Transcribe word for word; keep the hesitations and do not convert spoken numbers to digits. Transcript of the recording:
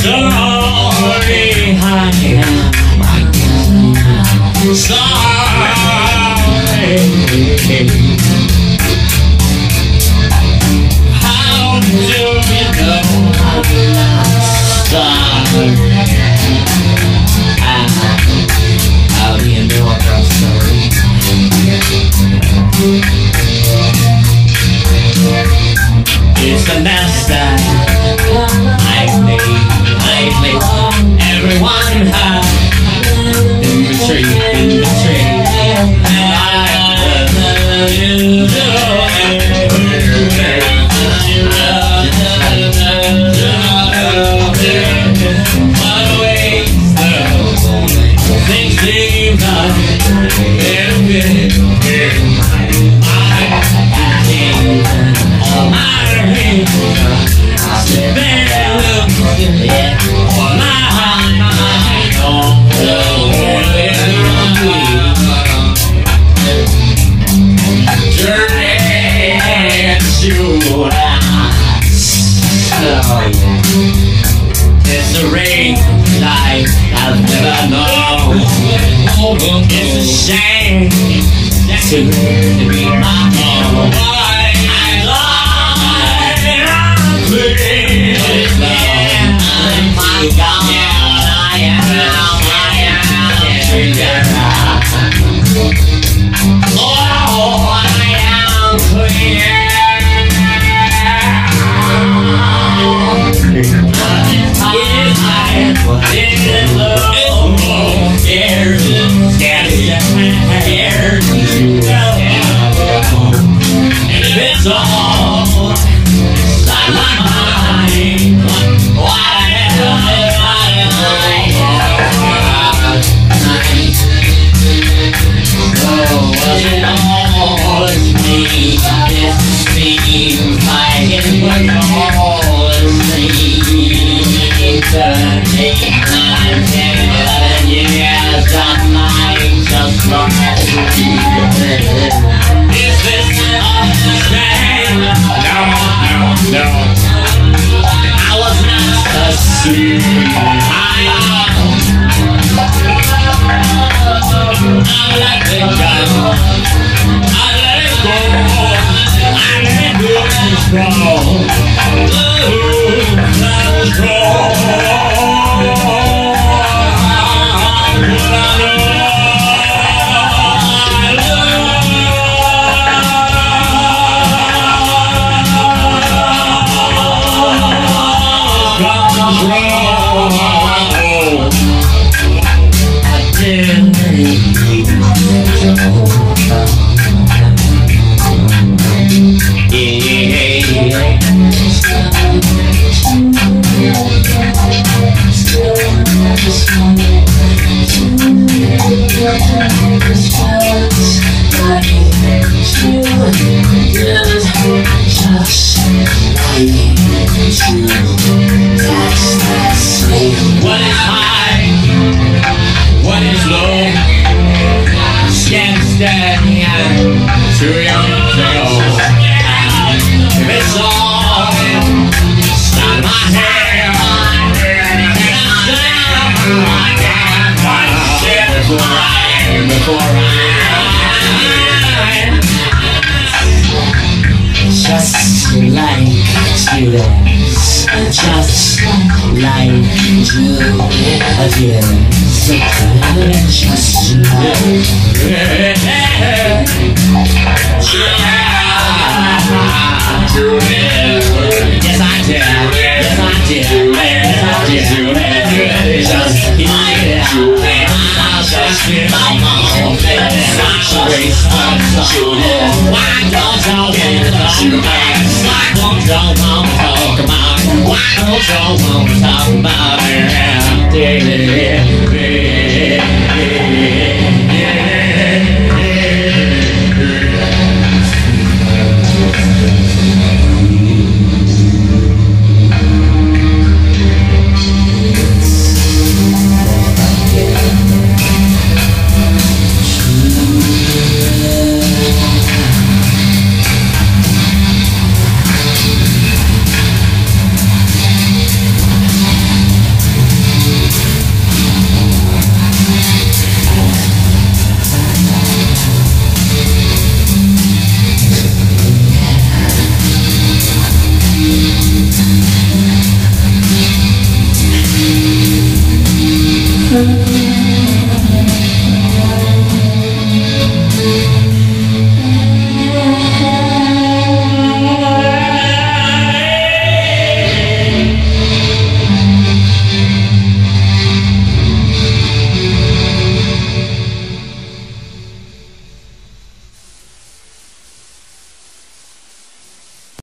Sorry, sorry. How do you know sorry? How do you know I'm sorry? It's a mess that I've made, I've made. Everyone has been betrayed, been betrayed. And I love you, what a waste of things seem like everything. It's a rain like I've never known. It's a shame to, to be my own. I love it. My God, I am, I am, oh, I am clear. It's all inside my mind. Whatever oh, was it all me? It seems like it was all me. Turning nine, ten, eleven years of mine just from is this a shame? No, no, no. I was not asleep. I I let it go. I let it go. I let it go. Ooh, let it go. What is high? What is low? Can't stand here. Too young to go. If it's all inside my head, I can't find shit right before I just like students, just like Julius, just Julius. Yes, I did. Yes, I did. Yes, I did. Just like Julius. Just get my mom and I waste my time. Why don't y'all get the why don't y'all wanna talk about? Why don't y'all wanna talk about it?